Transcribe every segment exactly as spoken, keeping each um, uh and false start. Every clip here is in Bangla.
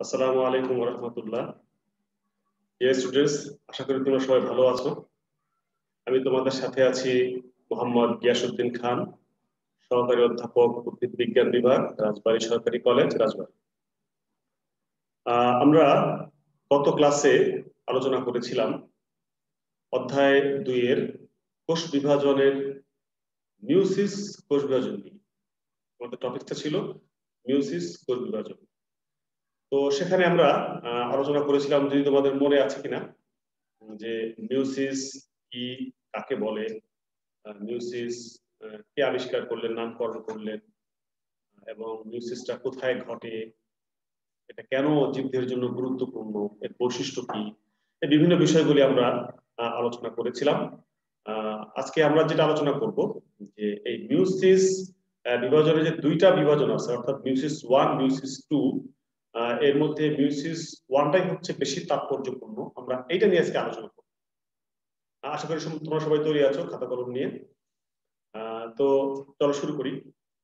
আসসালামু আলাইকুম ওয়া রাহমাতুল্লাহ। ডিয়ার স্টুডেন্টস, আশা করি তোমরা সবাই ভালো আছো। আমি তোমাদের সাথে আছি মোহাম্মদ গিয়াসউদ্দিন খান, সহকারী অধ্যাপক উদ্ভিদ বিজ্ঞান বিভাগ, রাজবাড়ী সরকারি কলেজ, রাজবাড়ী। আহ, আমরা গত ক্লাসে আলোচনা করেছিলাম অধ্যায় দুই এর কোষ বিভাজনের মিউসিস কোষ বিভাজন নিয়ে। আমাদের টপিকটা ছিল মিউসিস কোষ বিভাজন। তো সেখানে আমরা আহ, আলোচনা করেছিলাম, যদি তোমাদের মনে আছে কিনা, যে মিউসিস কি, কাকে বলে, মিউসিস কে আবিষ্কার করলেন, নামকরণ করলেন, এবং মিউসিসটা কোথায় ঘটে, এটা কেন জীবদের জন্য গুরুত্বপূর্ণ, এর বৈশিষ্ট্য কি, এই বিভিন্ন বিষয়গুলি আমরা আলোচনা করেছিলাম। আজকে আমরা যেটা আলোচনা করব, যে এই মিউসিস বিভাজনের যে দুইটা বিভাজন আছে, অর্থাৎ মিউসিস ওয়ান, মিউসিস টু, এর মধ্যে মিউসিস ওয়ানটাই হচ্ছে বেশি তাৎপর্যপূর্ণ। আমরা এইটা নিয়ে আজকে আলোচনা করব। আশা করি তোমরা সবাই তৈরি আছো খাতা কলম নিয়ে। তো চলো শুরু করি।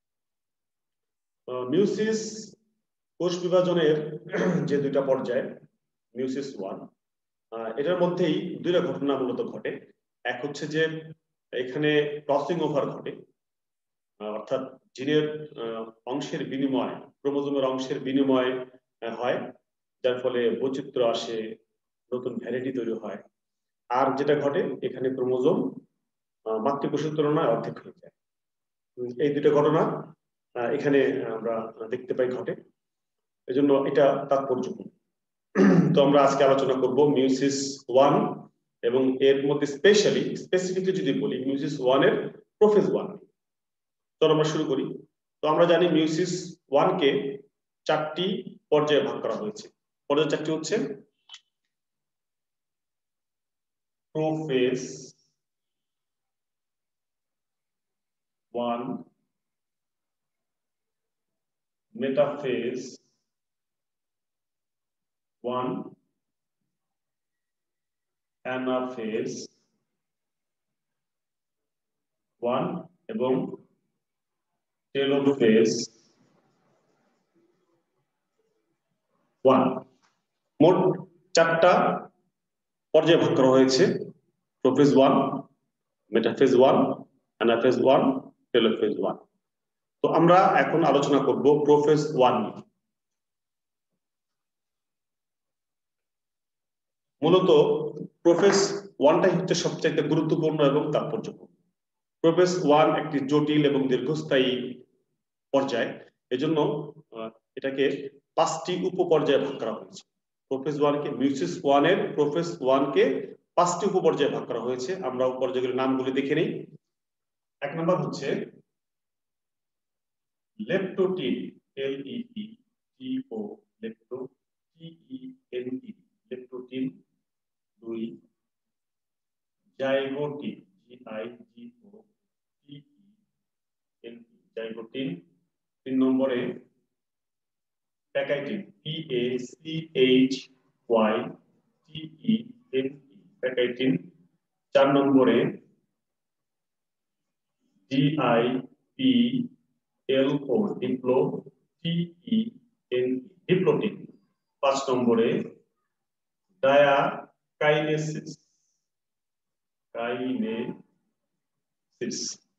মিউসিস কোষ বিভাজনের যে দুইটা পর্যায়, মিউসিস ওয়ান, এটার মধ্যেই দুইটা ঘটনা মূলত ঘটে। এক হচ্ছে যে এখানে ক্রসিং ওভার ঘটে, অর্থাৎ জিনের অংশের বিনিময়, ক্রোমোজোমের অংশের বিনিময় হয়, যার ফলে বৈচিত্র্য আসে, নতুন ভ্যারাইটি তৈরি হয়। আর যেটা ঘটে, এখানে ক্রোমোজোম মাতৃকোষের তুলনায় অর্ধেক হয়ে যায়। এই দুটো ঘটনা এখানে আমরা দেখতে পাই ঘটে, এজন্য এটা তাৎপর্যপূর্ণ। তো আমরা আজকে আলোচনা করব মিউসিস ওয়ান এবং এর মধ্যে স্পেশালি স্পেসিফিকলি যদি বলি মিউসিস ওয়ান এর প্রোফেজ ওয়ান। তো আমরা শুরু করি। তো আমরা জানি মিউসিস ওয়ান কে চারটি পর্যায়ে ভাগ করা হয়েছে। পর্যায় চারটি হচ্ছে prophase one, metaphase one, anaphase one এবং টেলোফেজ ওয়ান। মোট চারটা পর্যায়ে ভাগ করা হয়েছে: prophase one, metaphase one, anaphase one, telophase one. তো আমরা এখন আলোচনা করব প্রোফেজ ওয়ান নিয়ে। মূলত প্রোফেজ ওয়ানটাই হচ্ছে সবচেয়ে গুরুত্বপূর্ণ এবং তাৎপর্যপূর্ণ। প্রোফেজ ওয়ান একটি জটিল এবং দীর্ঘস্থায়ী পর্যায়, এজন্য এটাকে পাঁচটি উপপর্যায়ে ভাগ করা হয়েছে। প্রোফেজ ওয়ানকে, মিউসিস ওয়ানের প্রোফেজ ওয়ানকে পাঁচটি উপপর্যায়ে ভাগ করা হয়েছে। আমরা উপপর্যায়গুলোর নামগুলি দেখে নিই। এক নম্বর হচ্ছে leptotene, L E P T O, lepto T E N E, leptotene. দুই, zygotene, G I G O T E N E, zygotene. তিন নম্বরে pachytene, P A C H Y T E N E, pachytene. চার নম্বরে D I P L O, diplo T E N E, diplotene. পাঁচ নম্বরে ডায়াকাইনেসিস, কাইনেসিস।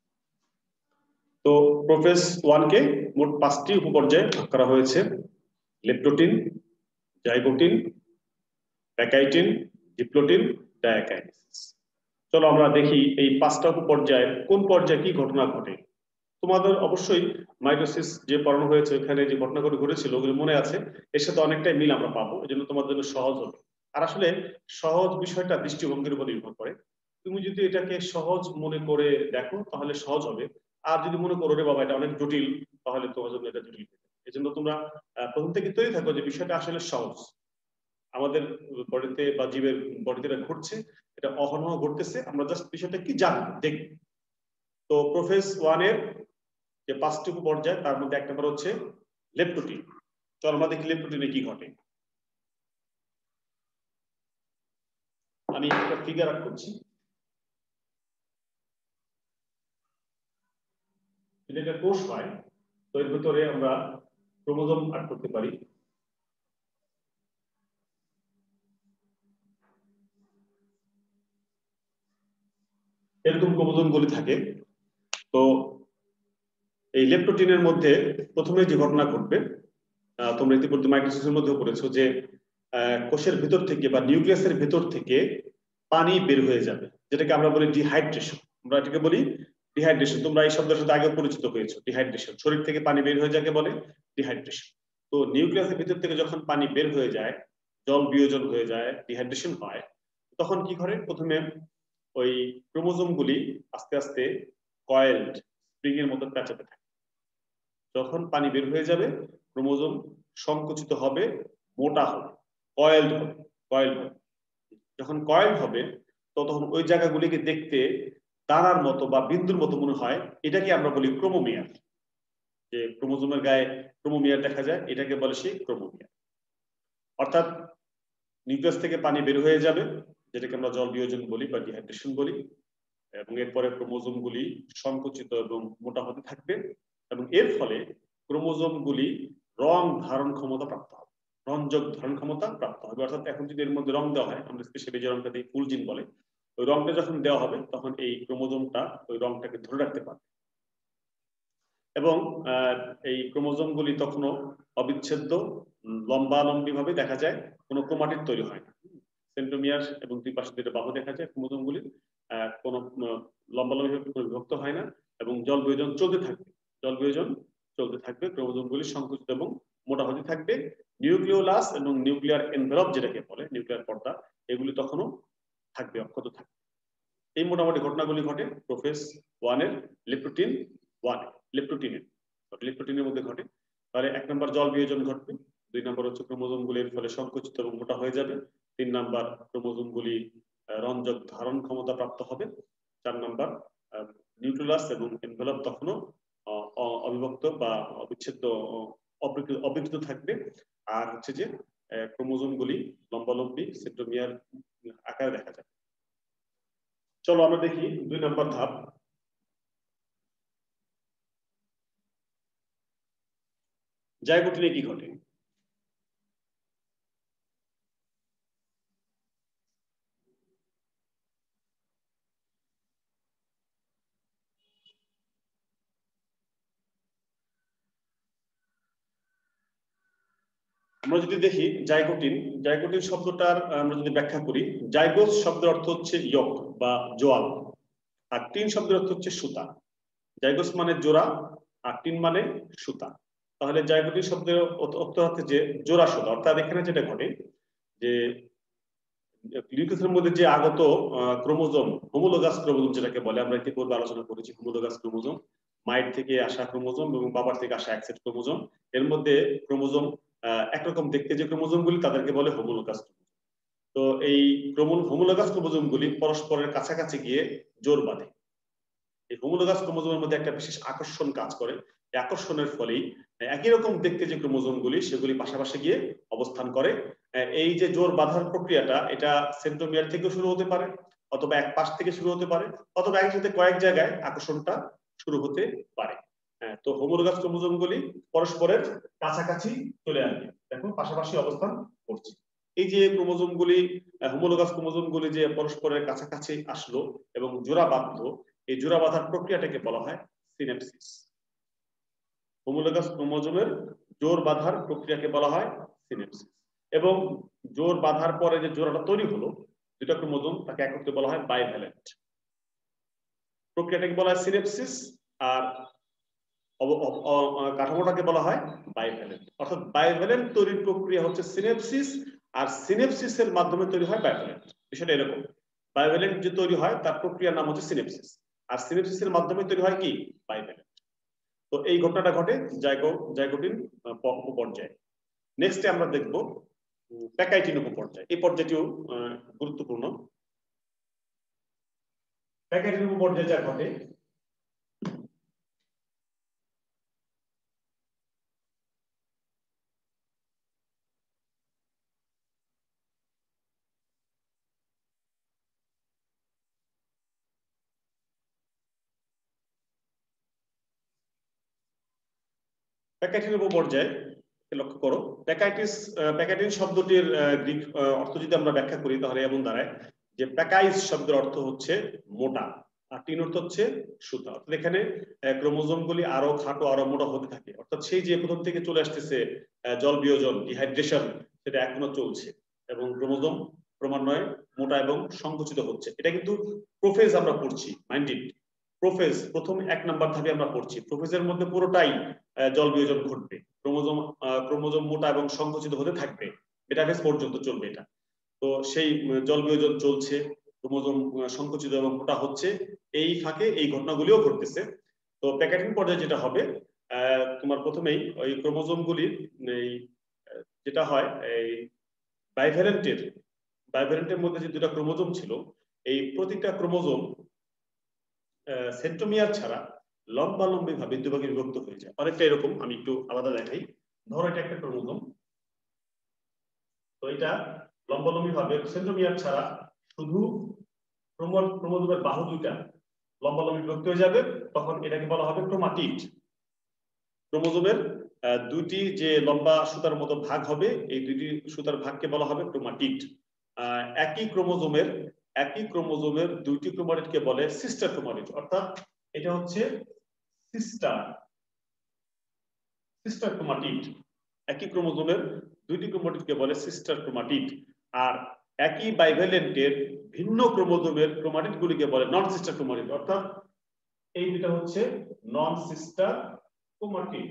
তো প্রোফেজ ওয়ানকে মোট পাঁচটি উপপর্যায়ে ভাগ করা হয়েছে: leptotene, zygotene, pachytene, diplotene, diakinesis. চলো আমরা দেখি এই পাঁচটা উপপর্যায়ের কোন পর্যায়ে কি ঘটনা ঘটে। তোমাদের অবশ্যই মাইটোসিস যে পড়ানো হয়েছে, ওখানে যে ঘটনাগুলো ঘটেছিল ওগুলো মনে আছে, এর সাথে অনেকটাই মিল আমরা পাবো, এই জন্য তোমাদের জন্য সহজ হবে। আর আসলে সহজ বিষয়টা দৃষ্টিভঙ্গির উপর নির্ভর করে। তুমি যদি এটাকে সহজ মনে করে দেখো তাহলে সহজ হবে, আর যদি মনে করো রে বাবা এটা অনেক জটিল, তাহলে তোমার জন্য এটা জটিল হবে। এই জন্য তোমরা প্রথম থেকে তৈরি থাকো যে বিষয়টা আসলে সহজ, আমাদের বডিতে বা জীবের বডিতে এটা ঘটছে, এটা অহরহ ঘটতেছে, আমরা জাস্ট বিষয়টা কি জানবো, দেখবো। তো প্রোফেজ ওয়ানের যে পাঁচটি উপপর্যায়, তার মধ্যে এক নম্বর হচ্ছে লেপ্টোটিন। চল আমরা দেখি লেপ্টোটিনে কি ঘটে। আমি একটা ফিগার আর্ট করছি। যদি এটা কোষ হয়, তো এর ভিতরে আমরা ক্রোমোজোম আর্ট করতে পারি। এরকম ক্রোমোজোমগুলি থাকে। তো এই লেপ্টোপ্রোটিনের মধ্যে প্রথমে যে ঘটনা ঘটবে, তোমরা ইতিমধ্যে মাইটোসিসের মধ্যে পড়েছো যে কোষের ভিতর থেকে বা নিউক্লিয়াসের ভিতর থেকে পানি বের হয়ে যাবে, যেটাকে আমরা বলি ডিহাইড্রেশন। আমরা এটাকে বলি ডিহাইড্রেশন। তোমরা এই শব্দের সাথে আগে পরিচিত হয়েছো, ডিহাইড্রেশন। শরীর থেকে পানি বের হয়ে যাকে বলে ডিহাইড্রেশন। তো নিউক্লিয়াসের ভিতর থেকে যখন পানি বের হয়ে যায়, জল বিয়োজন হয়ে যায়, ডিহাইড্রেশন হয়, তখন কি করে? প্রথমে ওই ক্রোমোজোমগুলি আস্তে আস্তে কয়েলড স্প্রিং এর মতো প্যাঁচাতে থাকে। যখন পানি বের হয়ে যাবে, ক্রোমোজোম সংকুচিত হবে, মোটা হবে, কয়েলড হবে। কয়েলড হবে যখন কয়েলড হবে, তো তখন ওই জায়গাগুলিকে দেখতে তারার মতো বা বিন্দুর মতো মনে হয়। এটাকে আমরা বলি ক্রোমোমিয়ার। যে ক্রোমোজোমের গায়ে ক্রোমোমিয়ার দেখা যায়, এটাকে বলে সেই ক্রোমোমিয়ার। অর্থাৎ নিউক্লিয়াস থেকে পানি বের হয়ে যাবে, যেটাকে আমরা জল বিয়োজন বলি বা ডিহাইড্রেশন বলি, এবং এরপরে ক্রোমোজোমগুলি সংকুচিত এবং মোটা হতে থাকবে, এবং এর ফলে ক্রোমোজোমগুলি রং ধারণ ক্ষমতা প্রাপ্ত হবে, রঞ্জক ধারণ ক্ষমতা প্রাপ্ত হবে। অর্থাৎ এখন যদি এর মধ্যে রং দেওয়া হয়, আমরা স্পেশালি যে রংটা দিই ফুলজিন বলে, ওই রংটা যখন দেওয়া হবে তখন এই ক্রোমোজোমটা ওই রংটাকে ধরে রাখতে পারবে। এবং এই ক্রোমোজোমগুলি তখনও অবিচ্ছেদ্য লম্বালম্বি ভাবে দেখা যায়, কোনো ক্রোমাটিড তৈরি হয় না। সেন্ট্রোমিয়ার এবং দুই পাশে দুটো বাহু দেখা যায় ক্রোমোজোমগুলি, কোনো লম্বালম্বি ভাবে বিভক্ত হয় না, এবং জল বিয়োজন চলতে থাকবে। জল বিয়োজন চলতে থাকবে, ক্রোমোজোমগুলি সংকুচিত এবং মোটা হতে থাকবে। নিউক্লিওলাস এবং নিউক্লিয়ার এনভেলপ যেটাকে বলে, নিউক্লিয়ার পর্দা, এগুলি তখনও থাকবে, অক্ষত থাকবে। এই মোটামুটি ঘটনাগুলি ঘটে প্রোফেজ ওয়ানের লেপ্টোপ্রোটিন ওয়ানে লেপ্টোপ্রোটিনের লেপ্টোপ্রোটিনের মধ্যে ঘটে। তাহলে এক নম্বর জল বিয়োজন ঘটবে, দুই নম্বর হচ্ছে ক্রোমোজোমগুলির ফলে সংকুচিত এবং মোটা হয়ে যাবে, তিন নম্বর ক্রোমোজোমগুলি রঞ্জক ধারণ ক্ষমতা প্রাপ্ত হবে, চার নম্বর নিউক্লিয়াস এবং এনভেলপ তখনও অবিভক্ত বা অবিচ্ছেদ্য অবিকৃত থাকবে। আর হচ্ছে যে ক্রোমোজোমগুলি লম্বালম্বি সেন্ট্রোমিয়ার আকারে দেখা যাবে। চলো আমরা দেখি দুই নম্বর ধাপ। জাইগোটিনে কি ঘটে? আমরা যদি দেখি জাইগোটিন, জাইগোটিন শব্দটার আমরা যদি ব্যাখ্যা করি, জাইগোস শব্দের অর্থ হচ্ছে ইয়ক বা জোয়াল, আর টিন শব্দের অর্থ হচ্ছে সুতা। জাইগোস মানে জোড়া, আর টিন মানে সুতা। তাহলে জাইগোটিন শব্দের অর্থ হচ্ছে যে জোড়া সুতা। অর্থাৎ এখানে যেটা ঘটে যে নিউক্লিয়াসের মধ্যে যে আগত ক্রোমোজোম, হোমোলোগাস ক্রোমোজোম যেটাকে বলে, আমরা ইতিপূর্বে আলোচনা করেছি হোমোলোগাস ক্রোমোজোম, মায়ের থেকে আসা ক্রোমোজোম এবং বাবার থেকে আসা এক সেট ক্রোমোজোম, এর মধ্যে ক্রোমোজোম একরকম দেখতে যে ক্রোমোজোমগুলি তাদেরকে বলে হোমোলোগাস ক্রোমোজোম। তো এই হোমোলোগাস ক্রোমোজোমগুলি পরস্পরের কাছাকাছি গিয়ে জোর বাঁধে। এই হোমোলোগাস ক্রোমোজোমের মধ্যে একটা বিশেষ আকর্ষণ কাজ করে, এই আকর্ষণের ফলেই একই রকম দেখতে যে ক্রোমোজোমগুলি সেগুলি পাশাপাশি গিয়ে অবস্থান করে। এই যে জোর বাঁধার প্রক্রিয়াটা, এটা সেন্ট্রোমিয়ার থেকে শুরু হতে পারে, অথবা এক পাশ থেকে শুরু হতে পারে, অথবা একসাথে কয়েক জায়গায় আকর্ষণটা শুরু হতে পারে। তো হোমোলোগাস ক্রোমোজোমগুলি পরস্পরের কাছাকাছি চলে আসবে, দেখো পাশাপাশি অবস্থান করছে। এই যে ক্রোমোজোমগুলি, হোমোলোগাস ক্রোমোজোমগুলি যে পরস্পরের কাছাকাছি আসলো এবং জোড়া বাঁধলো, এই জোড়া বাঁধার প্রক্রিয়াটাকে বলা হয় সিনেপসিস। হোমোলোগাস ক্রোমোজোমের জোর বাঁধার প্রক্রিয়াকে বলা হয় সিনেপসিস। এবং জোর বাঁধার পরে যে জোড়াটা তৈরি হলো, দুটো ক্রোমোজোম, তাকে একত্রে বলা হয় বাইভ্যালেন্ট। প্রক্রিয়াটাকে বলা হয় সিনেপসিস, আর কাঠামোটাকে বলা হয় বাইভ্যালেন্ট। অর্থাৎ বাইভ্যালেন্ট তৈরির প্রক্রিয়া হচ্ছে সিনেপসিস, আর সিনেপসিসের মাধ্যমে তৈরি হয় বাইভ্যালেন্ট। বিষয়টা এরকম, বাইভ্যালেন্ট যে তৈরি হয় তার প্রক্রিয়ার নাম হচ্ছে সিনেপসিস, আর সিনেপসিসের মাধ্যমে তৈরি হয় কি বাইভ্যালেন্ট। তো এই ঘটনাটা ঘটে জাইগো জাইগোটিন উপপর্যায়ে। নেক্সটে আমরা দেখব প্যাকাইটিন উপপর্যায়। এই পর্যায়টিও গুরুত্বপূর্ণ। প্যাকাইটিন উপপর্যায়ে যা ঘটে, প্যাকাইটিন উপপর্যায়ে লক্ষ্য করো, প্যাকাইটিস প্যাকাইটিন শব্দটির গ্রিক অর্থ যদি আমরা ব্যাখ্যা করি তাহলে এমন দাঁড়ায় যে প্যাকাইস শব্দের অর্থ হচ্ছে মোটা, আর টিন অর্থ হচ্ছে সুতা। অর্থাৎ এখানে ক্রোমোজোমগুলি আরো খাটো আরো মোটা হতে থাকে, অর্থাৎ সেই যে প্রথম থেকে চলে আসতেছে জল বিয়োজন ডিহাইড্রেশন সেটা এখনো চলছে এবং ক্রোমোজোম ক্রমান্বয়ে মোটা এবং সংকুচিত হচ্ছে। এটা কিন্তু প্রোফেজ আমরা পড়ছি, মাইন্ডেড প্রোফেজ প্রথম এক নাম্বার ধাপে আমরা পড়ছি। প্রোফেজের মধ্যে পুরোটাই জল বিয়োজন ঘটবে, ক্রোমোজোম ক্রোমোজোম মোটা এবং সংকুচিত হতে থাকবে, মেটাফেজ পর্যন্ত চলবে এটা। তো সেই জল বিয়োজন চলছে, ক্রোমোজোম সংকুচিত এবং মোটা হচ্ছে, এই ফাঁকে এই ঘটনাগুলিও ঘটতেছে। তো প্যাকেটিং পর্যায়ে যেটা হবে তোমার প্রথমেই ওই ক্রোমোজোমগুলির এই যেটা হয় এই বাইভ্যালেন্টের বাইভ্যালেন্টের মধ্যে যে দুটা ক্রোমোজোম ছিল, এই প্রতিটা ক্রোমোজোম সেন্ট্রোমিয়ার ছাড়া লম্বালম্বি ভাবে দুই ভাগে বিভক্ত হয়ে যায়। অনেকটা এরকম, আমি একটু আলাদা দেখাই। ধরো এটা একটা ক্রোমোজোম, তো এটা লম্বালম্বি ভাবে সেন্ট্রোমিয়ার ছাড়া শুধু ক্রোমোজোমের বাহু দুইটা লম্বালম্বি বিভক্ত হয়ে যাবে, তখন এটাকে বলা হবে ক্রোমাটিড। ক্রোমোজোমের দুইটি যে লম্বা সুতার মতো ভাগ হবে, এই দুইটি সুতার ভাগকে বলা হবে ক্রোমাটিড। একই ক্রোমোজোমের একই ক্রোমোজোমের দুইটি ক্রোমাটিডকে বলে সিস্টার ক্রোমাটিড, অর্থাৎ এটা হচ্ছে সিস্টার সিস্টার ক্রোমাটিড। একই ক্রোমোজোমের দুইটি ক্রোমাটিডকে বলে সিস্টার ক্রোমাটিড। আর একই বাইভ্যালেন্টের ভিন্ন ক্রোমোজোমের ক্রোমাটিডগুলিকে বলে নন সিস্টার ক্রোমাটিড, অর্থাৎ এই দুটো হচ্ছে নন সিস্টার ক্রোমাটিড।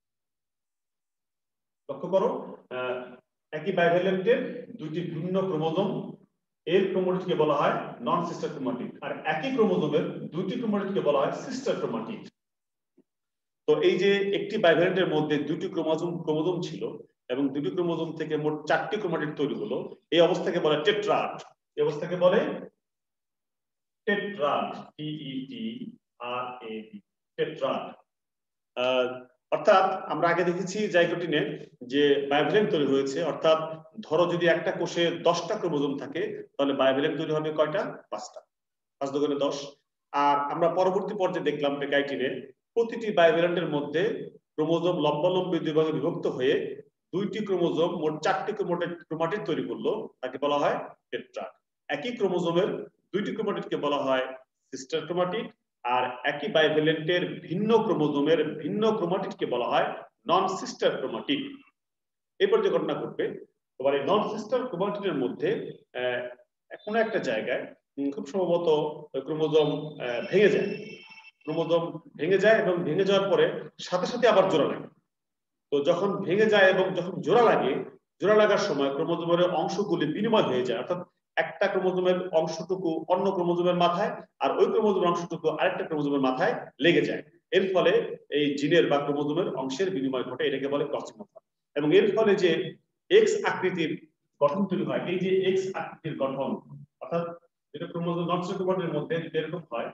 লক্ষ্য করো, একই বাইভ্যালেন্টের দুইটি ভিন্ন ক্রোমোজোম এর ক্রোমাটিডকে বলা হয় নন সিস্টার ক্রোমাটিড, আর একই ক্রোমোজোমের দুইটি ক্রোমাটিডকে বলা হয় সিস্টার ক্রোমাটিড। তো এই যে একটি বাইভ্যালেন্টের মধ্যে দুটি ক্রোমোজোম ক্রোমোজোম ছিল এবং দুটি ক্রোমোজোম থেকে মোট চারটি ক্রোমাটিড তৈরি হলো, এই অবস্থাকে বলে টেট্রাড। এই অবস্থাকে বলে tetrad, T E T R A D, tetrad. অর্থাৎ আমরা আগে দেখেছি জাইগোটিনে যে বায়োভ্যালেন্ট তৈরি হয়েছে, অর্থাৎ ধরো যদি একটা কোষে দশটা ক্রোমোজোম থাকে তাহলে বায়োভ্যালেন্ট তৈরি হবে কয়টা? পাঁচটা, পাঁচ দুগুণে দশ। আর আমরা পরবর্তী পর্যায়ে দেখলাম পেকাইটিনে প্রতিটি বায়োভ্যালেন্টের মধ্যে ক্রোমোজোম লম্বালম্বি দুই ভাগে বিভক্ত হয়ে দুইটি ক্রোমোজোম মোট চারটি ক্রোমাটিড তৈরি করলো, তাকে বলা হয় টেট্রাড। একই ক্রোমোজোমের দুইটি ক্রোমাটিডকে বলা হয় সিস্টার ক্রোমাটিড, আর একই বাইভ্যালেন্টের ভিন্ন ক্রোমোজোমের ভিন্ন ক্রোমাটিডকে বলা হয় নন সিস্টার ক্রোমাটিড। এরপর যে ঘটনা ঘটবে, এবার এই নন সিস্টার ক্রোমাটিডের মধ্যে কোনো একটা জায়গায় খুব সম্ভবত ক্রোমোজোম ভেঙে যায়। ক্রোমোজোম ভেঙে যায় এবং ভেঙে যাওয়ার পরে সাথে সাথে আবার জোড়া লাগে। তো যখন ভেঙে যায় এবং যখন জোড়া লাগে, জোড়া লাগার সময় ক্রোমোজোমের অংশগুলি বিনিময় হয়ে যায়, অর্থাৎ একটা ক্রোমোজোমের অংশটুকু অন্য ক্রোমোজোমের মাথায় আর ওই ক্রোমোজোমের অংশটুকু আরেকটা ক্রোমোজোমের মাথায় লেগে যায়। এর ফলে এই জিনের বা ক্রোমোজোমের অংশের বিনিময় ঘটে, এটাকে বলে ক্রসিং ওভার। এবং এর ফলে যে এক্স আকৃতির গঠন তৈরি হয়, এই যে এক্স আকৃতির গঠন, অর্থাৎ যেটা ক্রোমোজোম নন সিস্টার ক্রোমাটিডের মধ্যে এরকম হয়,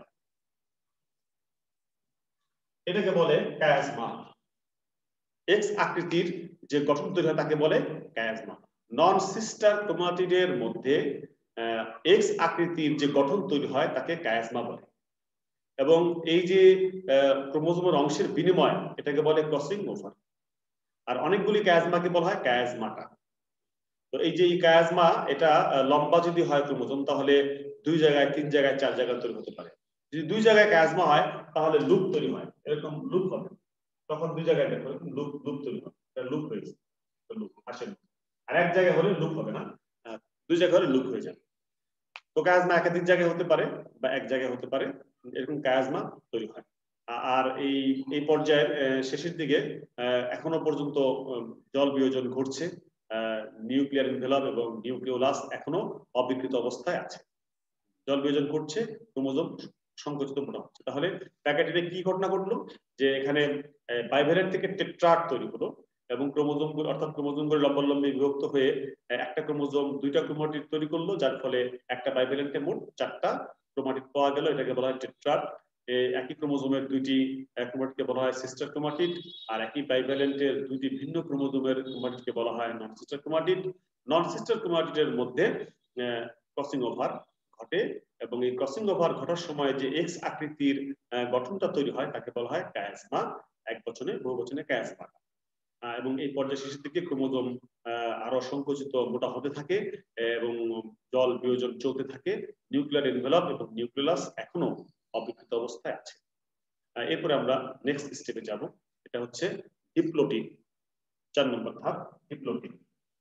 এটাকে বলে কায়াজমা। এক্স আকৃতির যে গঠন তৈরি হয় তাকে বলে কায়াজমা। নন সিস্টার ক্রোমাটিডের মধ্যে এক্স আকৃতির যে গঠন তৈরি হয় তাকে কায়াজমা বলে। এবং এই যে ক্রোমোজোমের অংশের বিনিময়, এটাকে বলে ক্রসিং ওভার। আর অনেকগুলি কায়াজমাকে বলা হয় কায়াজমাটা। তো এই যে কায়াজমা, এটা লম্বা যদি হয় ক্রোমোজোম, তাহলে দুই জায়গায়, তিন জায়গায়, চার জায়গায় তৈরি হতে পারে। যদি দুই জায়গায় কায়াজমা হয় তাহলে লুপ তৈরি হয়, এরকম লুপ হবে, তখন দুই জায়গায় দেখো লুপ লুপ তৈরি হবে, এটা লুপ হয়েছে, লুপ আসেন। আর এক জায়গায় হলে লুপ হবে না, দুই জায়গায় হলে লুপ হয়ে যাবে। তো কায়াজমা একাধিক জায়গায় হতে পারে বা এক জায়গায় হতে পারে, এরকম কায়াজমা তৈরি হয়। আর এই এই পর্যায়ের শেষের দিকে এখনো পর্যন্ত জল বিয়োজন ঘটছে, নিউক্লিয়ার এনভেলপ এবং নিউক্লিওলাস এখনো অবিকৃত অবস্থায় আছে, জল বিয়োজন ঘটছে, ক্রোমোজোম সংকুচিত মোটা হচ্ছে। তাহলে প্যাকেটিনে কি ঘটনা ঘটলো, যে এখানে বাইভ্যালেন্ট থেকে টেট্রাড তৈরি হলো এবং ক্রোমোজোম অর্থাৎ ক্রোমোজোমগুলো লম্বালম্বি বিভক্ত হয়ে একটা ক্রোমোজোম দুইটা ক্রোমাটিড তৈরি করলো, যার ফলে একটা বাইভ্যালেন্টে মোট চারটা ক্রোমাটিড পাওয়া গেল, এটাকে বলা হয় টেট্রাড। একই ক্রোমোজোমের দুইটি ক্রোমাটিডকে বলা হয় সিস্টার ক্রোমাটিড, আর একই বাইভ্যালেন্টের দুইটি ভিন্ন ক্রোমোজোমের ক্রোমাটিডকে বলা হয় non sister chromatid. Non sister ক্রোমাটিডের মধ্যে ক্রসিং ওভার ঘটে এবং এই ক্রসিং ওভার ঘটার সময় যে এক্স আকৃতির গঠনটা তৈরি হয় তাকে বলা হয় কায়াজমা, এক বচনে বহু বচনে কায়াজমা। এবং এই পর্যায়ে শেষের দিকে ক্রোমোজোম আরো সংকুচিত মোটা হতে থাকে এবং জল বিয়োজন চলতে থাকে। নিউক্লিয়ার এনভেলপ এবং নিউক্লিয়াস এখনো অবিকৃত অবস্থায় আছে। এরপরে আমরা নেক্সট স্টেপে যাব, এটা হচ্ছে ডিপ্লোটিন, চার নম্বর ধাপ ডিপ্লোটিন।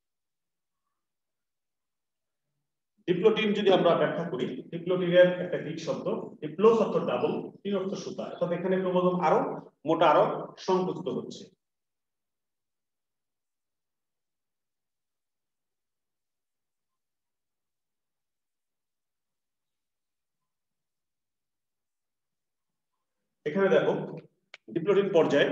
ডিপ্লোটিন যদি আমরা ব্যাখ্যা করি, ডিপ্লোটিনের একটা গ্রিক শব্দ, ডিপ্লোস অর্থ ডাবল, টিন অর্থ সুতা, অর্থাৎ এখানে ক্রোমোজোম আরো মোটা, আরো সংকুচিত হচ্ছে। এখানে দেখো ডিপ্লোটিন পর্যায়ে,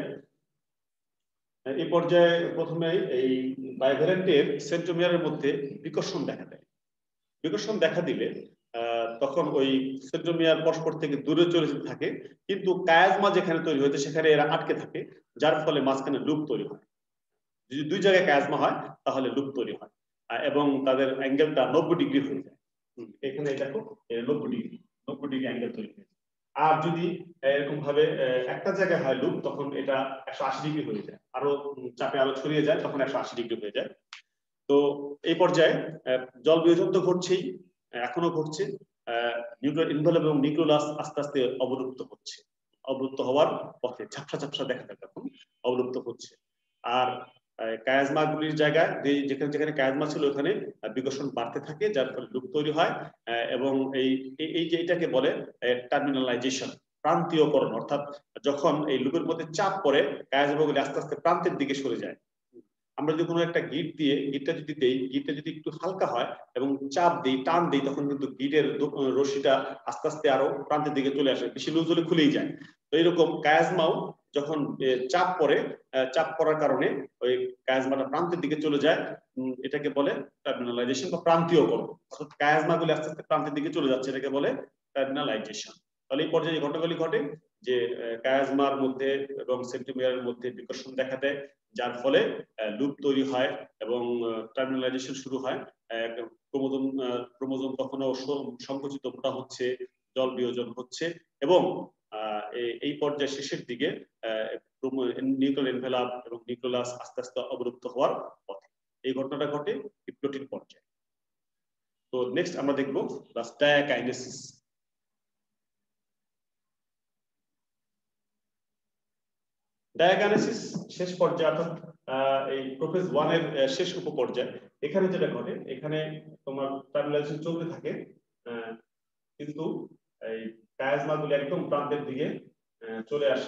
এই পর্যায়ে প্রথমে এই বাইভ্যালেন্টের সেন্ট্রোমিয়ারের মধ্যে বিকর্ষণ দেখা দেয়। বিকর্ষণ দেখা দিলে তখন ওই সেন্ট্রোমিয়ার পরস্পর থেকে দূরে চলে যেতে থাকে, কিন্তু কায়াজমা যেখানে তৈরি হয়েছে সেখানে এরা আটকে থাকে, যার ফলে মাঝখানে লুপ তৈরি হয়। যদি দুই জায়গায় কায়াজমা হয় তাহলে লুপ তৈরি হয় এবং তাদের অ্যাঙ্গেলটা নব্বই ডিগ্রি হয়ে যায়। এখানে দেখো নব্বই ডিগ্রি নব্বই ডিগ্রি অ্যাঙ্গেল তৈরি হয়েছে। আর যদি এরকম ভাবে একটা জায়গায় হয় লুপ, তখন এটা একশো আশি ডিগ্রি হয়ে যায়, আরো চাপে আরো ছড়িয়ে যায়, তখন একশো আশি ডিগ্রি হয়ে যায়। তো এই পর্যায়ে জল বিয়োজন তো ঘটছেই, এখনো ঘটছে। নিউক্লিয়ার এনভেলপ এবং নিউক্লিয়াস আস্তে আস্তে অবলুপ্ত হচ্ছে, অবলুপ্ত হওয়ার পথে, ঝাপসা ঝাপসা দেখা যায় তখন অবলুপ্ত হচ্ছে। আর কায়াজমা গুলির জায়গায় যেখানে যেখানে কায়াজমা ছিল ওখানে বিকর্ষণ বাড়তে থাকে, যার ফলে লুপ তৈরি হয় এবং এই এই যে এটাকে বলে টার্মিনালাইজেশন, প্রান্তীয়করণ। অর্থাৎ যখন এই লুপের মধ্যে চাপ পড়ে কায়াজমাগুলি আস্তে আস্তে প্রান্তের দিকে সরে যায়। আমরা যদি কোনো একটা গিট দিয়ে গিটটা যদি দেই, গিটটা যদি একটু হালকা হয় এবং চাপ দিই, টান দিই, তখন কিন্তু গিটের রশিটা আস্তে আস্তে আরো প্রান্তের দিকে চলে আসে, বেশি লুজ হলে খুলেই যায়। তো এইরকম কায়াজমাও যখন চাপ পড়ে, চাপ পড়ার কারণে ওই কায়াজমাটা প্রান্তের দিকে চলে যায়, এটাকে বলে টার্মিনালাইজেশন বা প্রান্তীয়করণ। অর্থাৎ কায়াজমাগুলি আস্তে আস্তে প্রান্তের দিকে চলে যাচ্ছে, এটাকে বলে টার্মিনালাইজেশন। তাহলে এই পর্যায়ে ঘটনাগুলি ঘটে যে কায়াজমার মধ্যে এবং সেন্ট্রোমিয়ারের মধ্যে বিকর্ষণ দেখা দেয়, যার ফলে লুপ তৈরি হয় এবং টার্মিনালাইজেশন শুরু হয়। ক্রোমোজোম ক্রোমোজোম কখনো সংকুচিত মোটা হচ্ছে, জল বিয়োজন হচ্ছে এবং এই পর্যায়ে শেষের দিকে নিউক্লিয়ার এনভেলপ এবং নিউক্লিয়াস আস্তে আস্তে অবলুপ্ত হওয়ার পথে। এই ঘটনাটা ঘটে ডিপ্লোটিন পর্যায়ে। তো নেক্সট আমরা দেখব ডায়াকাইনেসিস। ডায়াকাইনেসিস শেষ পর্যায়ে, অর্থাৎ এই প্রোফেজ ওয়ান এর শেষ উপপর্যায়। এখানে যেটা ঘটে, এখানে তোমার টার্মিনালাইজেশন চলতে থাকে, কিন্তু এই কায়াজমাগুলি একদম প্রান্তের দিকে চলে আসে।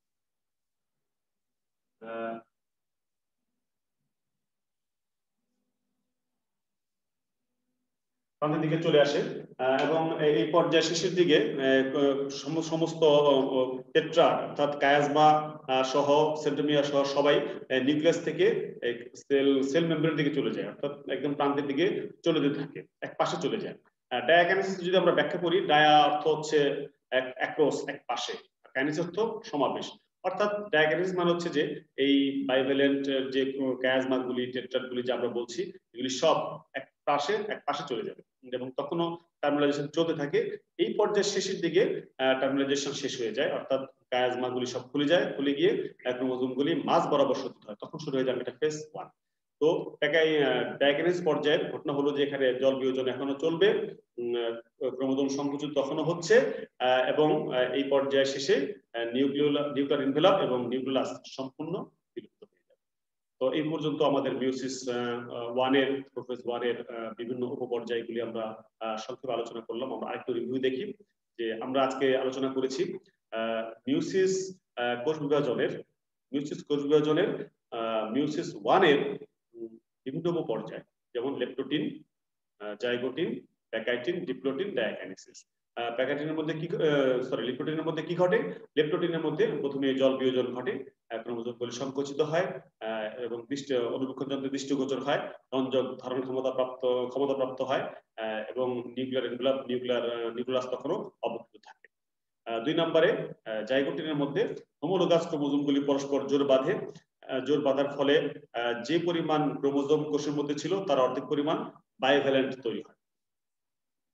প্রান্তের দিকে চলে আসে এবং এই পর্যায়ে শেষের দিকে সমস্ত টেট্রা, অর্থাৎ কায়াজমা সহ সেন্ট্রোমিয়ার সহ সবাই নিউক্লিয়াস থেকে সেল সেল মেমব্রেন দিকে চলে যায়, অর্থাৎ একদম প্রান্তের দিকে চলে যেতে থাকে, এক পাশে চলে যায়। ডায়াকাইনেসিস যদি আমরা ব্যাখ্যা করি, ডায়া অর্থ হচ্ছে এক, অ্যাক্রস, এক পাশে, কাইনেসিস অর্থ সমাবেশ। অর্থাৎ ডায়াকাইনেসিস মানে হচ্ছে যে এই বাইভ্যালেন্ট যে কায়াজমাগুলি, টেট্রাগুলি যে আমরা বলছি, এগুলি সব এক পাশে এক পাশে চলে যাবে এবং তখনও টার্মিনালাইজেশন চলতে থাকে। এই পর্যায়ের শেষের দিকে টার্মিনালাইজেশন শেষ হয়ে যায়, অর্থাৎ কায়াজমাগুলি সব খুলে যায়, খুলে গিয়ে ক্রোমোজোমগুলি মাঝ বরাবর সজ্জিত হয়, তখন শুরু হয়ে যাবে এটা ফেজ ওয়ান। তো ডায়াকাইনেসিস পর্যায়ের ঘটনা হলো যে এখানে জল বিয়োজন এখনো চলবে, ক্রোমোজোম সংকুচিত তখনও হচ্ছে এবং এই পর্যায়ে শেষে নিউক্লিয়ার নিউক্লিয়ার এনভেলপ এবং নিউক্লিয়াস সম্পূর্ণ বিলুপ্ত হয়ে যাবে। তো এই পর্যন্ত আমাদের মিওসিস ওয়ানের প্রোফেজ ওয়ানের বিভিন্ন উপপর্যায়গুলি আমরা সংক্ষেপে আলোচনা করলাম। আমরা আরেকটু রিভিউ দেখি যে আমরা আজকে আলোচনা করেছি মিওসিস কোষ বিভাজনের মিওসিস কোষ বিভাজনের মিওসিস ওয়ানের বিভিন্ন উপপর্যায়, যেমন leptotene, zygotene, pachytene, diplotene, diakinesis. প্যাকাইটিনের মধ্যে কি সরি লিপ্টোটিনের মধ্যে কি ঘটে? লেপ্টোটিনের মধ্যে প্রথমে জল বিয়োজন ঘটে, ক্রোমোজোমগুলি সংকুচিত হয় এবং দৃষ্টি অনুবীক্ষণ যন্ত্রে দৃষ্টিগোচর হয়, রঞ্জক ধারণ ক্ষমতা প্রাপ্ত ক্ষমতা প্রাপ্ত হয় এবং নিউক্লিয়ার এনভেলপ নিউক্লিয়ার নিউক্লিয়াস তখনও অবস্থিত থাকে। দুই নম্বরে জাইগোটিনের মধ্যে হোমোলোগাস ক্রোমোজোমগুলি পরস্পর জোর বাঁধে, জোর বাঁধার ফলে যে পরিমাণ ক্রোমোজোম কোষের মধ্যে ছিল তার অর্ধেক পরিমাণ বাইভ্যালেন্ট তৈরি হয়।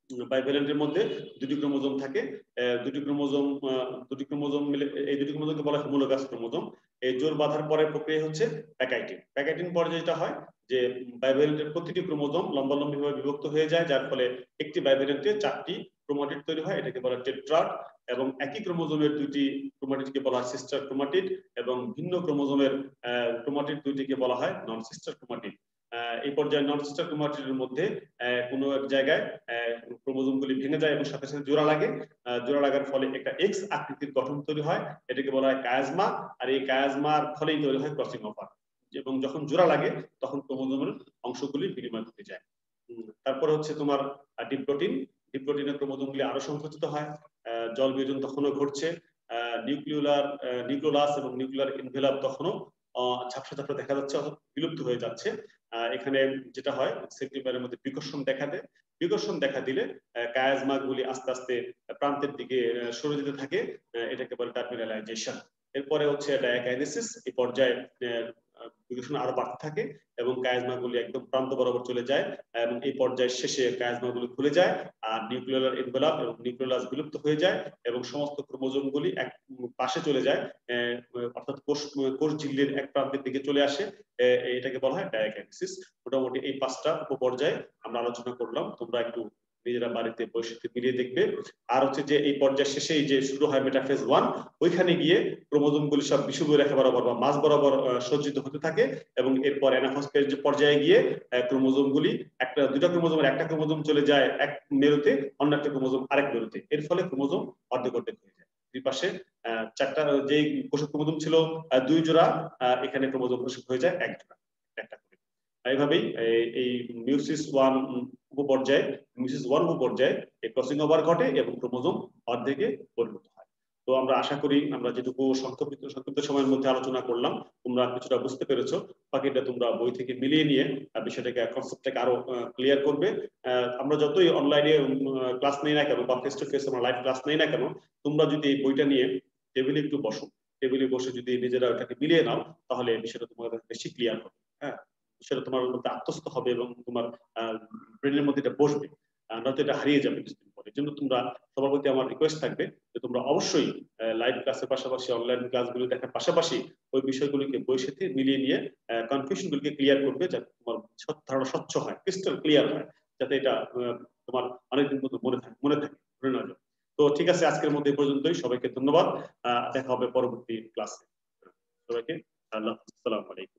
বাইভ্যালেন্টের মধ্যে দুটি ক্রোমোজোম থাকে, দুটি ক্রোমোজোম দুটি ক্রোমোজোম মিলে এই দুটি ক্রোমোজোমকে বলা হয় হোমোলোগাস ক্রোমোজোম। এই জোড় বাঁধার পরের প্রক্রিয়া হচ্ছে প্যাকাইটিন। প্যাকাইটিন পর্যায়ে যেটা হয় যে বাইভ্যালেন্টের প্রতিটি ক্রোমোজোম লম্বালম্বিভাবে বিভক্ত হয়ে যায়, যার ফলে একটি বাইভ্যালেন্টে চারটি ক্রোমাটিড তৈরি হয়, এটাকে বলা হয় টেট্রাড। এবং একই ক্রোমোজোমের দুইটি ক্রোমাটিডকে বলা হয় সিস্টার ক্রোমাটিড, এবং ভিন্ন ক্রোমোজোমের ক্রোমাটিড দুইটিকে বলা হয় নন সিস্টার ক্রোমাটিড। এই পর্যায়ে নন সিস্টার ক্রোমাটিডের মধ্যে কোনো এক জায়গায় ক্রোমোজোমগুলি ভেঙে যায় এবং সাথে সাথে জোড়া লাগে। জোড়া লাগার ফলে একটা এক্স আকৃতির গঠন তৈরি হয়, এটাকে বলা হয় কায়াজমা। আর এই কায়াজমার ফলেই তৈরি হয় ক্রসিং ওভার, এবং যখন জোড়া লাগে তখন ক্রোমোজোমের অংশগুলি বিনিময় হতে যায়। তারপর হচ্ছে তোমার ডিপ্লোটিন। ডিপ্লোটিনের ক্রোমোজোমগুলি আরো সংকুচিত হয়, জল বিয়োজন তখনও ঘটছে, নিউক্লিওলার নিউক্লিওলাস এবং নিউক্লিয়ার এনভেলাপ তখনও ঝাপসা ঝাপসা দেখা যাচ্ছে, অর্থাৎ বিলুপ্ত হয়ে যাচ্ছে। এখানে যেটা হয় সেপ্টেম্বরের মধ্যে বিকর্ষণ দেখা দেয়। বিকর্ষণ দেখা দিলে কায়াজমা গুলি আস্তে আস্তে প্রান্তের দিকে সরে যেতে থাকে, এটাকে বলে টার্মিনালাইজেশন। এরপরে হচ্ছে ডায়াকাইনেসিস। এই পর্যায়ে বিকর্ষণ আরো বাড়তে থাকে এবং কায়াজমা গুলি একদম প্রান্ত বরাবর চলে যায়, এবং এই পর্যায়ের শেষে কায়াজমা গুলি খুলে যায় আর নিউক্লিয়ার এনভেলাপ এবং নিউক্লিয়াস বিলুপ্ত হয়ে যায় এবং সমস্ত ক্রোমোজোম গুলি এক পাশে চলে যায়, অর্থাৎ কোষ কোষ ঝিল্লির এক প্রান্তের দিকে চলে আসে। এটাকে বলা হয় ডায়াকাইনেসিস। মোটামুটি এই পাঁচটা উপপর্যায়ে আমরা আলোচনা করলাম, তোমরা একটু নিজেরা বাড়িতে বইয়ের সাথে মিলিয়ে দেখবে। আর হচ্ছে যে এই পর্যায়ে শেষে যে শুরু হয় মেটাফেজ ওয়ান, ওইখানে গিয়ে ক্রোমোজোমগুলি সব বিষুবীয় রেখা বরাবর বা মাঝ বরাবর সজ্জিত হতে থাকে, এবং এরপর অ্যানাফাস যে পর্যায়ে গিয়ে ক্রোমোজোমগুলি একটা দুটা ক্রোমোজোমের একটা ক্রোমোজোম চলে যায় এক মেরুতে, অন্য একটা ক্রোমোজোম আরেক মেরুতে। এর ফলে ক্রোমোজোম অর্ধেক অর্ধেক হয়ে যায়। দুই পাশে চারটা যে কোষক ক্রোমোজোম ছিল দুই জোড়া, এখানে ক্রোমোজোম হয়ে যায় এক জোড়া, একটা করে। এইভাবেই এই মিউসিস ওয়ান উপপর্যায়ে মিউসিস ওয়ান উপপর্যায়ে এই ক্রসিং ওভার ঘটে এবং ক্রোমোজোম অর্ধেকে পরিণত হয়। তো আমরা আশা করি আমরা যেটুকু সংক্ষিপ্ত সংক্ষিপ্ত সময়ের মধ্যে আলোচনা করলাম তোমরা কিছুটা বুঝতে পেরেছো। বাকিটা তোমরা বই থেকে মিলিয়ে নিয়ে বিষয়টাকে কনসেপ্টটাকে আরো ক্লিয়ার করবে। আমরা যতই অনলাইনে ক্লাস নেই না কেন বা ফেস টু ফেস আমরা লাইভ ক্লাস নেই না কেন, তোমরা যদি এই বইটা নিয়ে টেবিলে একটু বসো, টেবিলে বসে যদি নিজেরা ওটাকে মিলিয়ে নাও, তাহলে বিষয়টা তোমার বেশি ক্লিয়ার হবে। হ্যাঁ, সেটা তোমার মধ্যে আত্মস্থ হবে এবং তোমার ব্রেনের মধ্যে এটা বসবে, নয়তো এটা হারিয়ে যাবে কিছুদিন পরে। জন্য তোমরা সবার প্রতি আমার রিকোয়েস্ট থাকবে যে তোমরা অবশ্যই লাইভ ক্লাসের পাশাপাশি অনলাইন ক্লাসগুলো দেখার পাশাপাশি ওই বিষয়গুলিকে বইয়ের সাথে মিলিয়ে নিয়ে কনফিউশনগুলিকে ক্লিয়ার করবে, যাতে তোমার ধারণা স্বচ্ছ হয়, ক্রিস্টাল ক্লিয়ার হয়, যাতে এটা তোমার অনেকদিন পর্যন্ত মনে থাকে মনে থাকে ধরে নেওয়া যায়। তো ঠিক আছে, আজকের মধ্যে এই পর্যন্তই। সবাইকে ধন্যবাদ, দেখা হবে পরবর্তী ক্লাসে। সবাইকে আল্লাহ হাফেজ, আসসালামু আলাইকুম।